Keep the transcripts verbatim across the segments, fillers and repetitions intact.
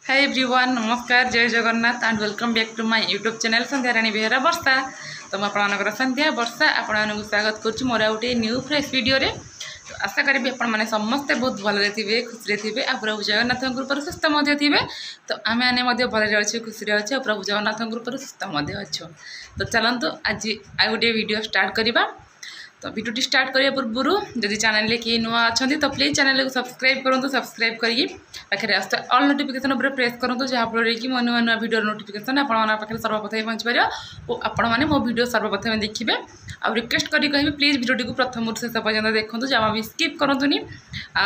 हाय everyone, नमस्कार, जय Jagannath and welcome back to my YouTube channel Sandhya Rani Behera वर्षा। तो मुझे संध्या वर्षा आपण स्वागत करुँच मोर गोटे न्यू फ्रेश वीडियो रे। तो आशा करी आपण समस्ते बहुत भल थे, खुशी थे आ प्रभु जगन्नाथ कृपा सुस्थ थे। तो आम मैंने भल अच्छे खुशी अच्छे और प्रभु जगन्नाथ कृपा सुस्थ अच्छु। तो चलतु आज आ गोटे वीडियो स्टार्ट करवा। तो वीडियो स्टार्ट करने पूर्व जदि चैनल किए नुआ अच्छा तो प्लीज चैनल को सब्सक्राइब करूँ। सब्सक्राइब करी पाखे आस ऑल नोटिफिकेशन उपर प्रेस करूँ, जहाँफल कि मो नुआ नुआ वीडियो नोटिफिकेशन आपके सर्वप्रथम पहुँच पार और आपण मैंने मो वीडियो सर्वप्रथम देखिए। आ रिक्वेस्ट करी कहि प्लीज वीडियो को प्रथम शेष पर्यटन देखूँ, जमा भी स्किप करूँनी। आ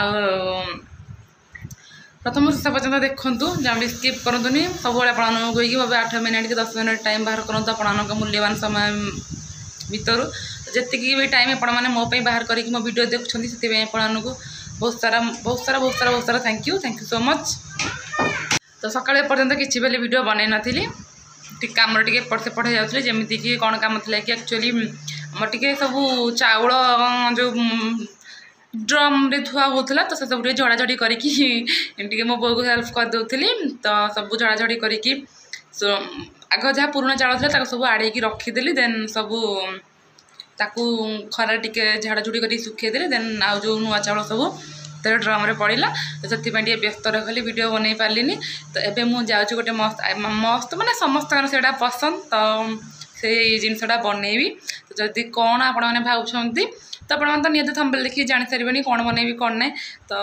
प्रथम शेष पर्यटन देखूँ, जहाँ भी स्किप करूँनी। सब आपको आठ मिनट कि दस मिनट टाइम बाहर करूँ आप मूल्यवान समय भितर जी भी टाइम आपने मो बाहर करके मो वीडियो देखुं से आपको बहुत सारा बहुत सारा बहुत सारा बहुत सारा thank you thank you so much. तो सकाଳେ पर्यंत किसी बेले वीडियो बनै नथिली, कम टे एपट सेपट हो जाती जमीती कि कौन कम थी कि एक्चुअली आम टे सब चाउल जो ड्रम रे धुआ होता तो सब झड़ाझड़ी करके मो बो को हेल्प करदे। तो सब झड़ाझड़ी करके आग जहाँ पुराना चाउल था सब आड़े रखीदेली, देन सब ताकू खरा टिके झाड़ाझुड़ी कर सुखेदेली। देन आउ जो नुआ चाउल सब तो ड्रम रे पड़ा, तो से व्यस्त रही वीडियो बन पार्ली। तो एबे मु जाऊँ गोटे मस्त मस्त माने समस्त से पसंद, तो से जिनसटा बनैबी। तो जदि कौन आपण मैंने भावुंट तो आप तो निहत थंबनेल देखिए जानी सारे कौन बनैबी कौन ना। तो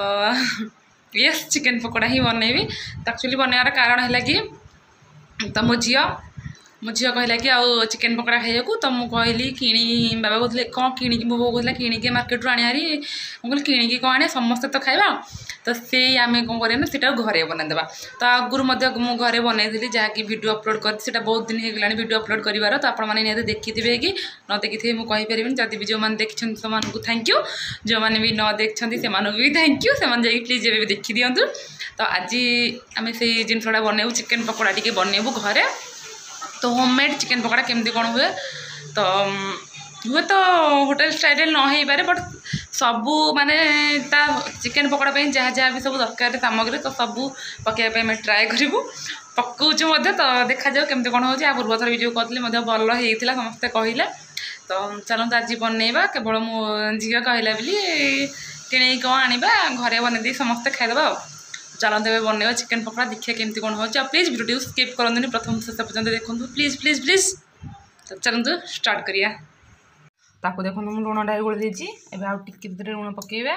यस चिकेन पकोड़ा ही बनैबी। तो एक्चुअली बनैबार कारण है कि तो मो झी मो झी कहला कि आउ चिकेन पकोड़ा खाइए। तो मुझे कहली कि बाबा कहते कौन कि मो बो कहला कि मार्केट रू आनी मुझे कि कौन आने समस्ते तो खाइबा। तो से आम कौन करें सीटा घरे बनईदेवा। तो आगुरी मुझे घरे बनई जहाँकि वीडियो अपलोड कर बहुत दिन हो गला वीडियो अपलोड करार। तो आपने देखी थे कि न देखी मुझे कहीपरि जदि भी जो मैंने देखी से थैंक यू, जो मैंने भी न देखते से भी थैंक यू, से प्लीज जब भी देखी दिंतु। तो आज आम से जिनसा बनैबू चिकेन पकोड़ा टी बनैबू घरे। तो होममेड चिकेन पकोड़ा केमती कौन हुए तो हुए तो होटेल स्टाइल न हो पारे, बट सबू माने ता चिकेन पकोड़ा जहाँ जहाँ भी सब दरकार सामग्री तो सबू पकड़ आम ट्राए करूँ पकाऊँ। तो देखा जाऊ केमती कौन हो। पूर्व थर वीडियो कहली भल होता समस्ते कहले। तो चलते आज बनैबा, केवल मो झी कहला बोली कि कौन आनिबा घरे बनई समस्ते खाईदेवा। चलते बनैबा चिकेन पकोड़ा, देखिए केमती कौन हो। प्लीज वीडियो स्किप करते प्रथम शेष पर्यटन देखूँ प्लीज प्लीज प्लीज। तो चलते स्टार्ट करिया। ताको देखो मुझे लुण डाई गोल देती एवं आउ टिके भीतर लुण पकेबा,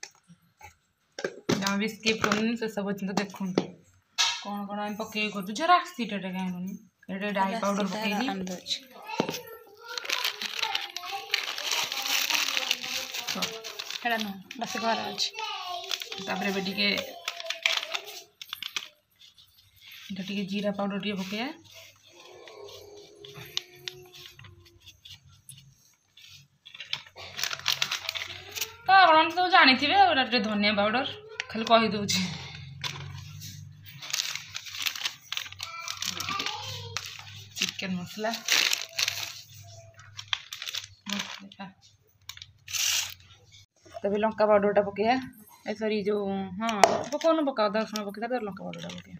जहाँ भी स्किप कर शेष पर्यटन देखूँ कौन कौन आम पकई कर जरा सीटा कहीं डाई पाउडर पकई टे जीरा पाउडर टे पकईया। तो आप तो जानी थे धनिया पाउडर खाली कहीदे चिकेन मसला तब लंका पाउडरटा पकईया। सॉरी जो हाँ पकाउन पका दर्शन पकईता तो लंका पाउडरटा पकईया।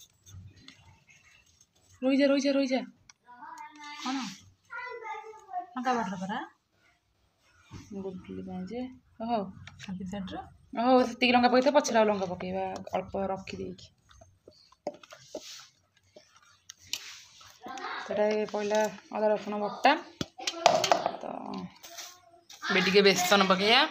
रही जा रही जा रही जा हाँ लंका पाउडर परा गुलुली जे हो हो से लंका पकईता पचर आ लंका पकईबा अल्प रखीदे पहला अदा रसुण बटा। तो टे बेसन पकईया,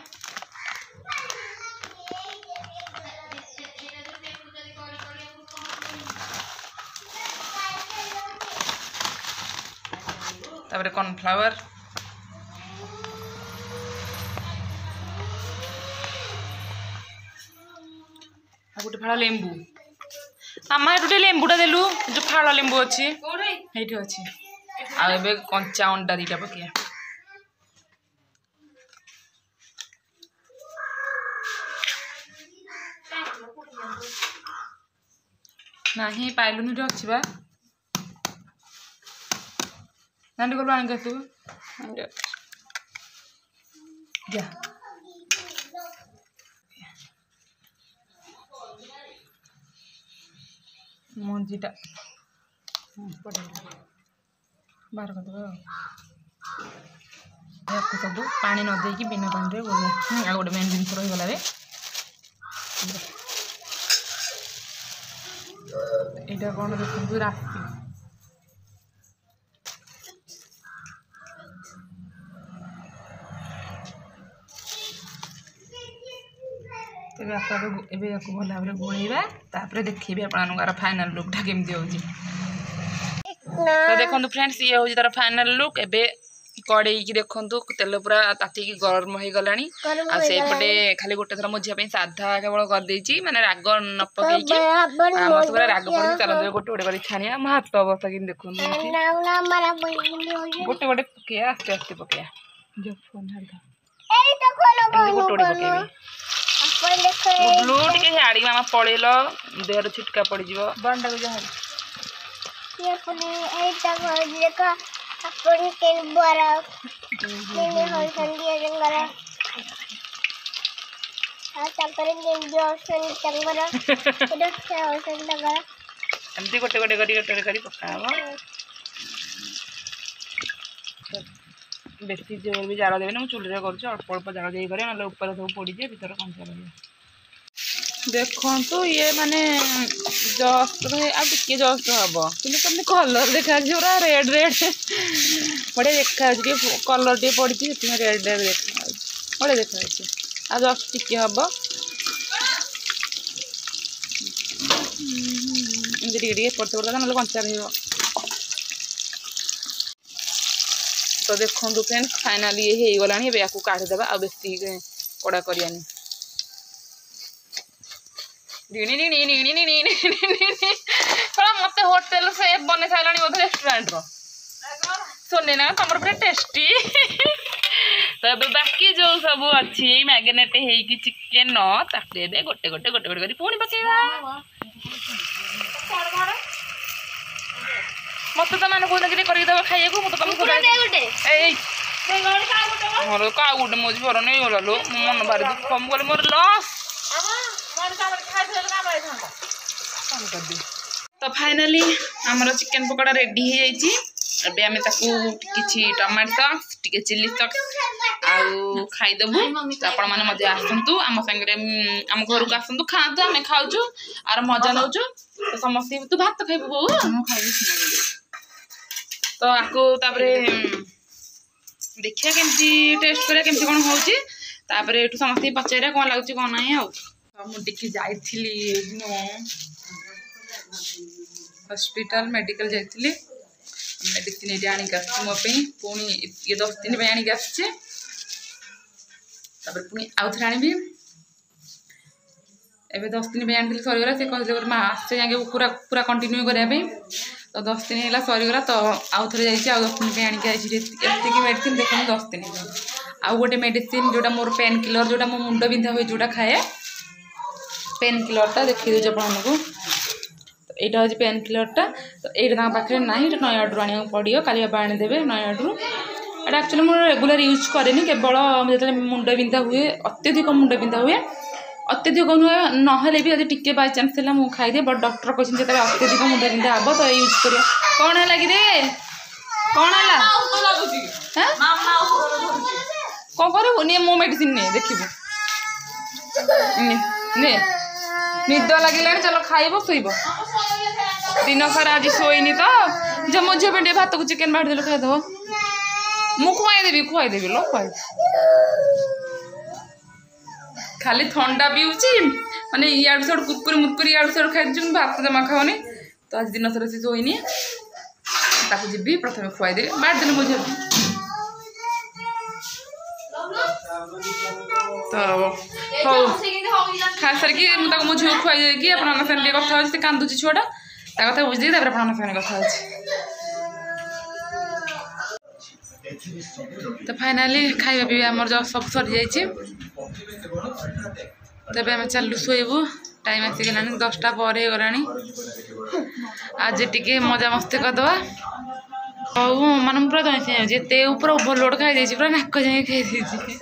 तापर कॉर्नफ्लावर, गोटे फाड़ लेंबू आमा गोटे लेंबूटा देलु जो फाड़ लेंबू अच्छी ये अच्छी आबे कंचा अंडा दीटा पकईया। नहीं पाइलुनि जो अच्छी बा नानी गलु आने आसू जा मंजीटा बाहर करदे सब पानी न देकी बिना पानी गोलिया आ गोटे मेन जिन रहीगला यहाँ कौन देखो राशि तेरे आप भल भाव गोलैबा देखिए आपंकर फाइनाल लुकटा केमती हो देखो फ्रेंड्स ये हूँ तार फाइनाल लुक एबे कड़े की देखु तेल पूरा तातिकी गरम हो गलानी आसपटे खाली गोटे थर मो झी साधा केवल करदे माने राग न पकईकी पूरा राग पड़े चलते गोटे गोटे कर छाणिया मो हाथ अवस्था कि देखो गोटे गोटे पकया आस्ते आस्ते पकया जो फोन गोटे गोटे पकईबी बुबलू टे हाड़ी मामा पड़ेल देहर छिटका पड़ बंडा को जहाँ अपन के बरा ने हल संदिया जंगरा आ तकरे ने जोसन जंगरा इधर से हल संदगरा एमती गोटे गोटे गरी गोटे गरी पकावा बेसी जोर भी जाड़ा देबे ना चुली रे करछ अल्प अल्प जाड़ा देई करे ना ऊपर सब पड़ी जे भीतर कंचा रही देखो तो ये माने जस्ट आ टिके जस्ट हम कि कलर देखा पूरा रेड रेड बड़े देखा कलर टे पड़ी रेड रेड देखा बड़े देखा आ जस्ट टिके हम एमती पड़ते पड़ता ना कंचा रही तो देखो फ्रेंड्स फाइनाली ये हो गलानी या काढ़ीदेवा आ बेसी कड़ा करियानी मत होटेल से बन सारा बोध रेस्टोरेंट सुनी ना तुम पूरा टेस्टी तो बाकी जो सब अच्छी मैगनेट हो चिकेन ताकि गोटे गोटे गोटे गोटे कर पुणी पकेवा मत तो मैंने कहते कि करदेव खाइए मत तुम मोर का गोटे मो झीवर नहीं गला लो मन भारी दुख मुझे मोर लस तो फाइनाली आमर चिकेन पकोड़ा रेडी हो जाए आम कि टमाटो सॉस टी चिली सॉस आउ खाईदेबू तो आपण मैंने मजा आसतु आम सागर आम घर को आसतु खातु आम खाऊ आर मजा नौ तो समस्त तू भात खाइबू बो तो आपको देखिए केमती टेस्ट करा केमती कौन होची तापरे एठू समस्त पचारा कौन लगुच कौन ना आ मुझे जाइली हॉस्पिटल मेडिकल जाइली मेडिसिन ये आणिक आसपी पुणी ये दस दिन पे आणिक आसचे पुणी आउ थे आनी एवं दस दिन पे आनी सरीगला से कहते आसचे जाए पूरा पूरा कंटिन्यू करने तो दस दिन है सरीगला तो आउ थे जाइए दस दिन पे आणिक आई मेडिसिन देखो दस दिन आउ गोटे मेडिसिन जोटा मोर पेन किलर जोटा मो मुंड बिंधा हुए जोटा खाए पेन किलरटा देखी दूचे आपको तो यहाँ हूँ पेन किलरटा तो ये पाखे ना नयागढ़ आने पड़ो काली बाबा आनीदेवे नयागढ़ एटा एक्चुअली मुझे रेगुलर यूज कैनि केवल जो मुंड बिंधा हुए अत्यधिक मुंड बिंधा हुए अत्यधिक नुहे ना भी आज टी बाय चान्स है मुझे खाईदे बट डॉक्टर कहते हैं अत्यधिक मुंड बिंधा हम तो यूज कर कौन है कि कौन है कौन कर नहीं मो मेडिसिन नहीं देखिए ने निद लगे चलो खाइब शुब दिन सारा आज शोनी तो जो मो झे पे भात को चिकेन बाढ़ देल खाईदेव मु खुआईदेवी खुआईदेवी लो खुआई खाली ठंडा पीऊँची माने इाड़ू सियाड़ कुरकुरी मुरकुरी इाड़ू सियाड़ खाई भात जमा खाऊनी तो आज दिन सारा से शोनी जी प्रथम खुआईदेवी बाढ़ देने मो झे तो हो खास करके मुझे मो झील खुआई जाएगी आप कथा से कांदुची छुआटा कथा बुझे आप कथा तो फाइनाली खाଇବା पीवा आमर जो सब सरी जाइए तब आम चलु शोबू टाइम आसीगला दसटा पर गला आज टी मजा मस्ती करदे हूँ मान पूरा दही जिते पूरा ओभरलोड खाई पूरा नाक जाए खाई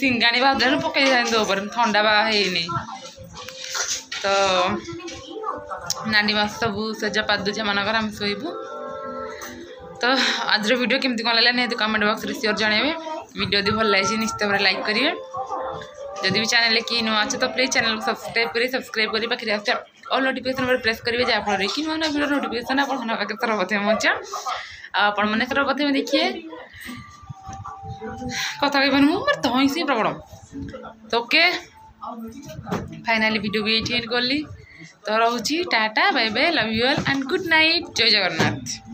सिंगाणी भाजन पकई ऊपर थंडा बा है तो नानी मास सब सजा पादुछ मानकर आम शोबू तो आज वीडियो केमती कौन लगे निहत कमेंट बॉक्स में श्योर जनइबे वीडियो यदि भल लगी निश्चित भाव लाइक करेंगे जदि भी चैनल की नुआ अच्छे तो प्लीज चैनल को सब्सक्राइब करें सब्सक्राइब करी पाखे आस ऑल नोटिफिकेशन पर प्रेस करेंगे जहाँफल कि नुआ वीडियो नोटिफिकेशन आप सर्वप्रथम पहुँचा आपण मैंने सर्वप्रथम देखिए कथा कह मोर धई से प्रबल तो ओके फाइनाली वीडियो भी ये एंड कली तो रोची टाटा bye bye love you all and good night जय जगन्नाथ।